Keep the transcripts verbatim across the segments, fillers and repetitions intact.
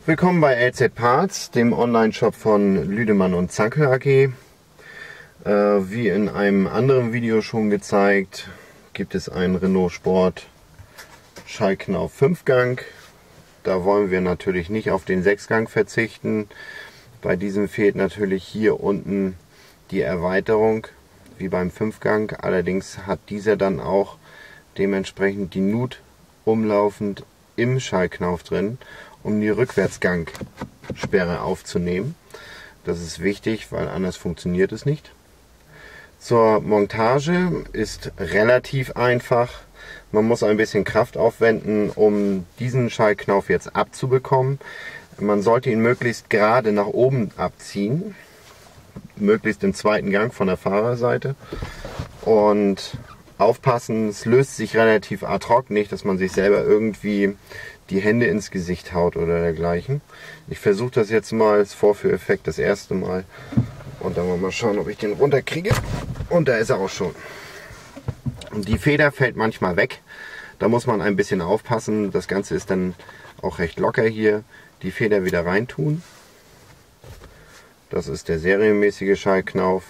Willkommen bei L Z Parts, dem Online-Shop von Lüdemann und Zankel A G. Äh, wie in einem anderen Video schon gezeigt, gibt es einen Renault Sport Schaltknauf fünf Gang. Da wollen wir natürlich nicht auf den sechs Gang verzichten. Bei diesem fehlt natürlich hier unten die Erweiterung, wie beim fünf Gang. Allerdings hat dieser dann auch dementsprechend die Nut umlaufend im Schaltknauf drin, um die Rückwärtsgangsperre aufzunehmen. Das ist wichtig, weil anders funktioniert es nicht. Zur Montage ist relativ einfach. Man muss ein bisschen Kraft aufwenden, um diesen Schaltknauf jetzt abzubekommen. Man sollte ihn möglichst gerade nach oben abziehen, möglichst im zweiten Gang von der Fahrerseite. Und aufpassen, es löst sich relativ ad hoc, nicht, dass man sich selber irgendwie die Hände ins Gesicht haut oder dergleichen. Ich versuche das jetzt mal als Vorführeffekt das erste Mal und dann wollen wir mal schauen, ob ich den runterkriege. Und da ist er auch schon. Und die Feder fällt manchmal weg, da muss man ein bisschen aufpassen. Das Ganze ist dann auch recht locker hier. Die Feder wieder reintun. Das ist der serienmäßige Schaltknauf.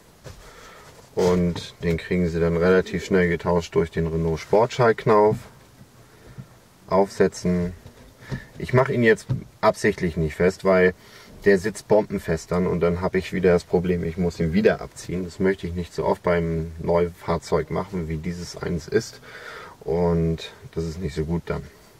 Und den kriegen Sie dann relativ schnell getauscht durch den Renault Sport Schaltknauf. Aufsetzen. Ich mache ihn jetzt absichtlich nicht fest, weil der sitzt bombenfest dann und dann habe ich wieder das Problem, ich muss ihn wieder abziehen. Das möchte ich nicht so oft beim neuen Fahrzeug machen, wie dieses eins ist. Und das ist nicht so gut dann.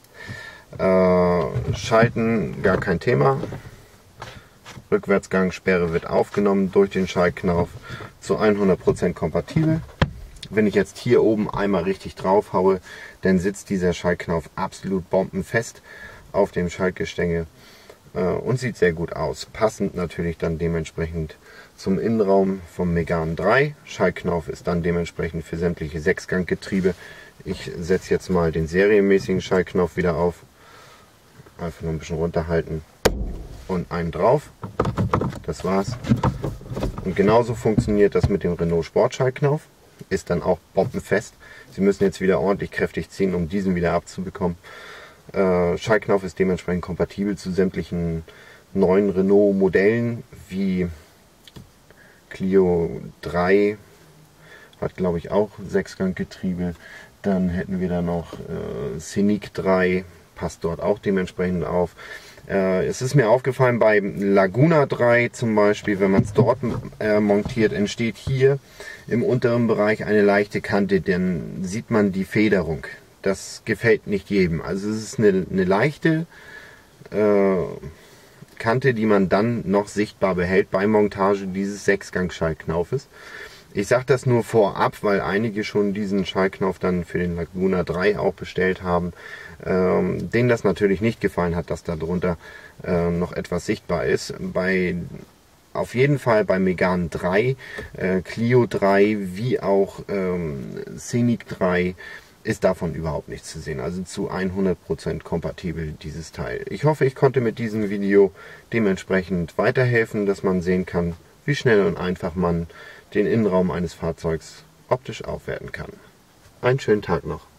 Äh, Schalten, gar kein Thema. Rückwärtsgangsperre wird aufgenommen durch den Schaltknauf, zu hundert Prozent kompatibel. Wenn ich jetzt hier oben einmal richtig drauf haue, dann sitzt dieser Schaltknauf absolut bombenfest auf dem Schaltgestänge äh, und sieht sehr gut aus. Passend natürlich dann dementsprechend zum Innenraum vom Megane drei. Schaltknauf ist dann dementsprechend für sämtliche sechs Gang Getriebe. Ich setze jetzt mal den serienmäßigen Schaltknauf wieder auf. Einfach nur ein bisschen runterhalten und einen drauf. Das war's. Und genauso funktioniert das mit dem Renault Sport Schaltknauf. Ist dann auch bombenfest. Sie müssen jetzt wieder ordentlich kräftig ziehen, um diesen wieder abzubekommen. Äh, Schaltknauf ist dementsprechend kompatibel zu sämtlichen neuen Renault Modellen, wie Clio drei hat glaube ich auch sechs Gang Getriebe. Dann hätten wir da noch äh, Scenic drei, passt dort auch dementsprechend auf. Äh, es ist mir aufgefallen, bei Laguna drei zum Beispiel, wenn man es dort äh, montiert, entsteht hier im unteren Bereich eine leichte Kante, dann sieht man die Federung. Das gefällt nicht jedem. Also es ist eine, eine leichte äh, Kante, die man dann noch sichtbar behält bei Montage dieses sechs Gang Schaltknaufes. Ich sage das nur vorab, weil einige schon diesen Schaltknauf dann für den Laguna drei auch bestellt haben, ähm, denen das natürlich nicht gefallen hat, dass darunter äh, noch etwas sichtbar ist. Bei, auf jeden Fall bei Megane drei, äh, Clio drei wie auch ähm, Scenic drei ist davon überhaupt nichts zu sehen. Also zu hundert Prozent kompatibel dieses Teil. Ich hoffe, ich konnte mit diesem Video dementsprechend weiterhelfen, dass man sehen kann, wie schnell und einfach man den Innenraum eines Fahrzeugs optisch aufwerten kann. Einen schönen Tag noch.